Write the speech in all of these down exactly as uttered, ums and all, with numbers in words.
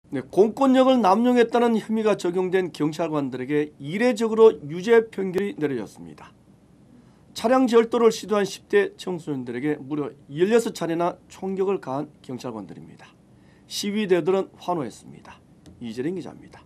네, 공권력을 남용했다는 혐의가 적용된 경찰관들에게 이례적으로 유죄 판결이 내려졌습니다. 차량 절도를 시도한 십 대 청소년들에게 무려 열여섯 차례나 총격을 가한 경찰관들입니다. 시위대들은 환호했습니다. 이재린 기자입니다.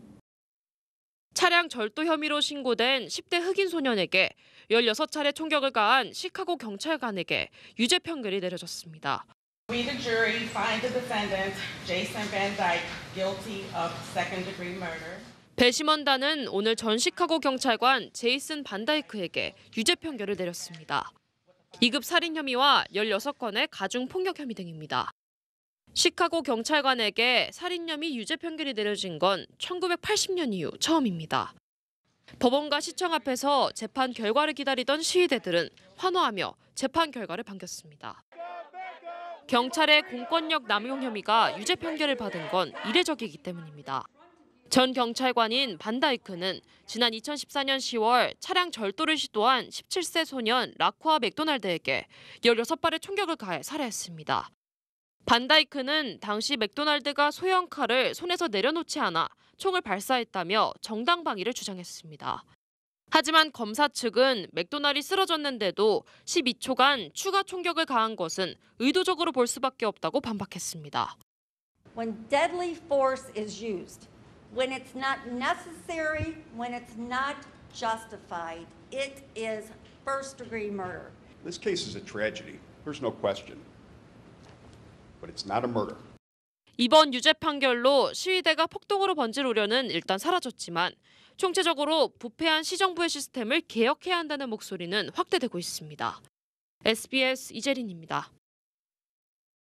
차량 절도 혐의로 신고된 십 대 흑인 소년에게 열여섯 차례 총격을 가한 시카고 경찰관에게 유죄 판결이 내려졌습니다. We, the jury, find the defendant, Jason Van Dyke, guilty of second-degree murder. 배심원단은 오늘 전 시카고 경찰관 제이슨 반다이크에게 유죄 판결을 내렸습니다. 이 급 살인 혐의와 열여섯 건의 가중 폭력 혐의 등입니다. 시카고 경찰관에게 살인 혐의 유죄 판결이 내려진 건 천구백팔십 년 이후 처음입니다. 법원과 시청 앞에서 재판 결과를 기다리던 시위대들은 환호하며 재판 결과를 반겼습니다. 경찰의 공권력 남용 혐의가 유죄 판결을 받은 건 이례적이기 때문입니다. 전 경찰관인 반다이크는 지난 이천십사 년 시월 차량 절도를 시도한 십칠 세 소년 라쿠아 맥도날드에게 열여섯 발의 총격을 가해 살해했습니다. 반다이크는 당시 맥도날드가 소형 칼을 손에서 내려놓지 않아 총을 발사했다며 정당방위를 주장했습니다. 하지만 검사 측은 맥도날이 쓰러졌는데도 십이 초간 추가 총격을 가한 것은 의도적으로 볼 수밖에 없다고 반박했습니다. When deadly force is used, when it's not necessary, when it's not justified, it is first-degree murder. This case is a tragedy. There's no question. But it's not a murder. 이번 유죄 판결로 시위대가 폭동으로 번질 우려는 일단 사라졌지만 총체적으로 부패한 시정부의 시스템을 개혁해야 한다는 목소리는 확대되고 있습니다. 에스비에스 이재린입니다.